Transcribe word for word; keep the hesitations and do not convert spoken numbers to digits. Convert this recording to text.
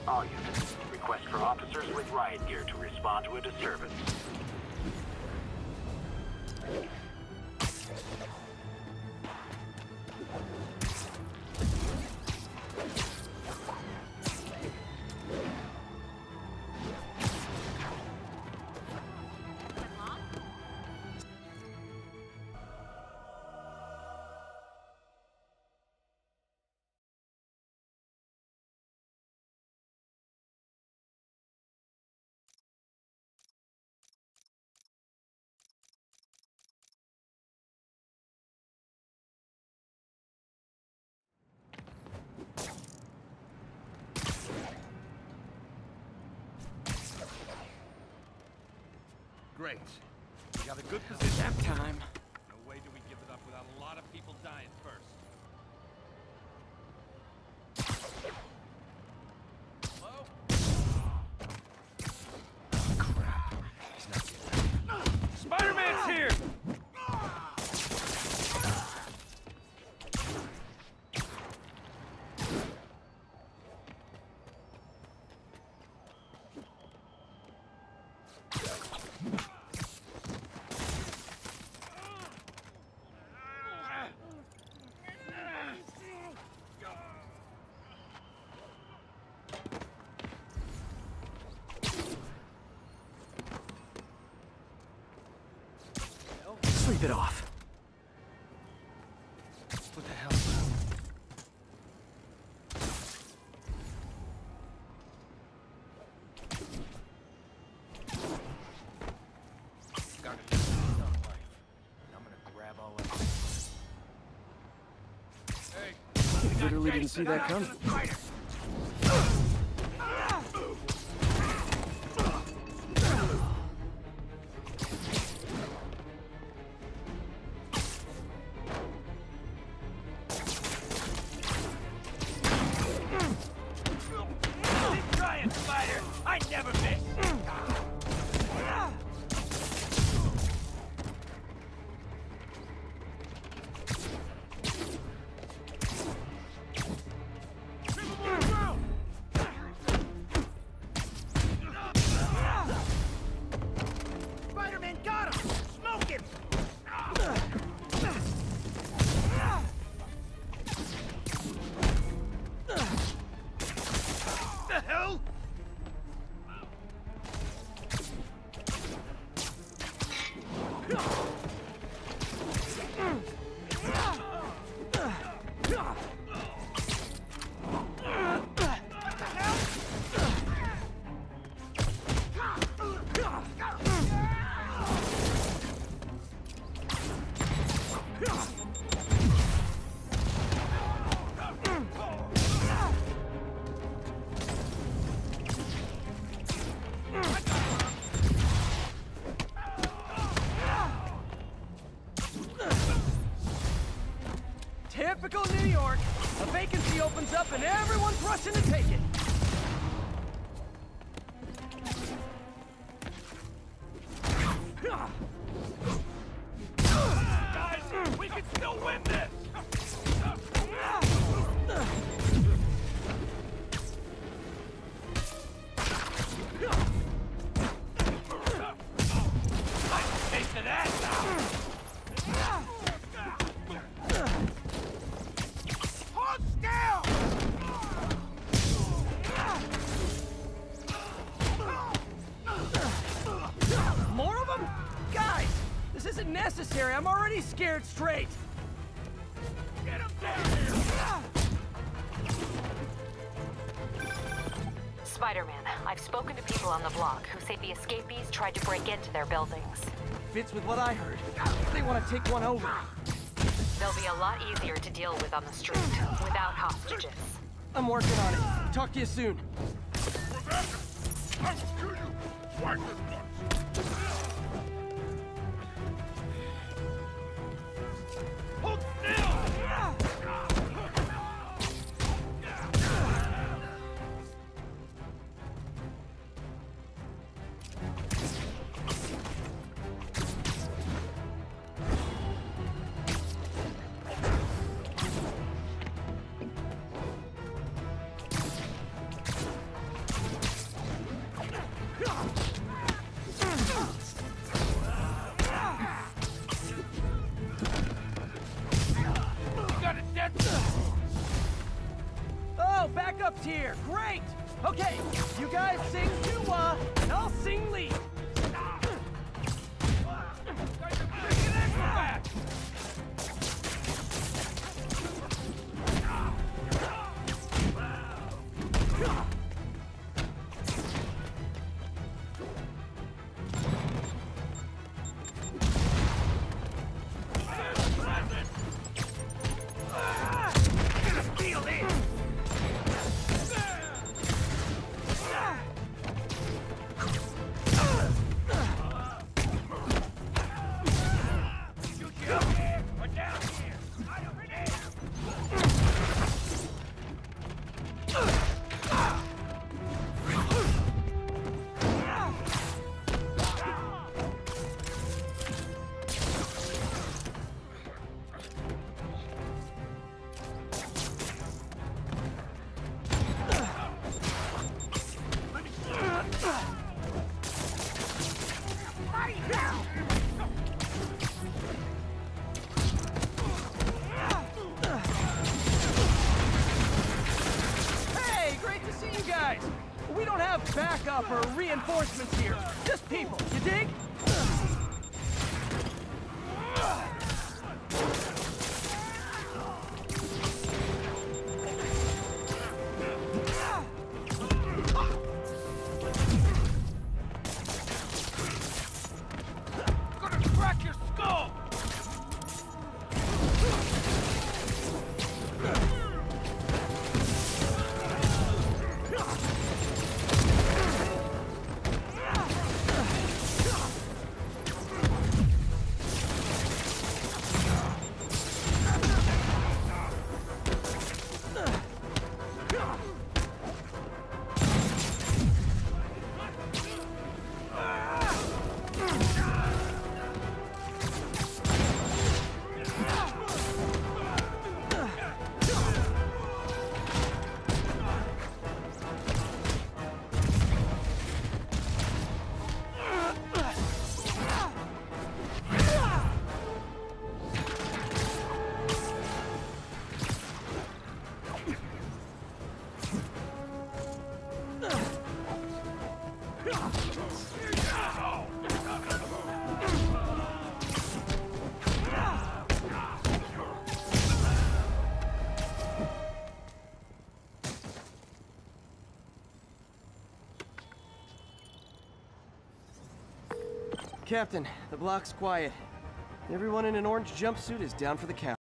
All units, request for officers with riot gear to respond to a disturbance. Great. We got a good position. Nap time. No way do we give it up without a lot of people dying first. Hello? Crap. He's not getting it. Spider-Man's here! Sleep it off. What the hell? Got it. I'm gonna grab all of it. Hey! Literally didn't see that coming. Spider! I never miss! Spider-Man got him! Smoke him! The hell? Typical New York. A vacancy opens up and everyone's rushing to take it. Guys, we can still win this! Nice taste of that now! Hold still! More of them? Guys, this isn't necessary. I'm already scared straight. Get him down here! Spider-Man, I've spoken to people on the block who say the escapees tried to break into their buildings. Fits with what I heard. They want to take one over. They'll be a lot easier to deal with on the street, without hostages. I'm working on it. Talk to you soon. I will kill you twice as much! Hold still! You guys sing Dua, and I'll sing lead. We don't have backup or reinforcements here. Just people, you dig? Gonna crack your skull! Captain, the block's quiet. Everyone in an orange jumpsuit is down for the count.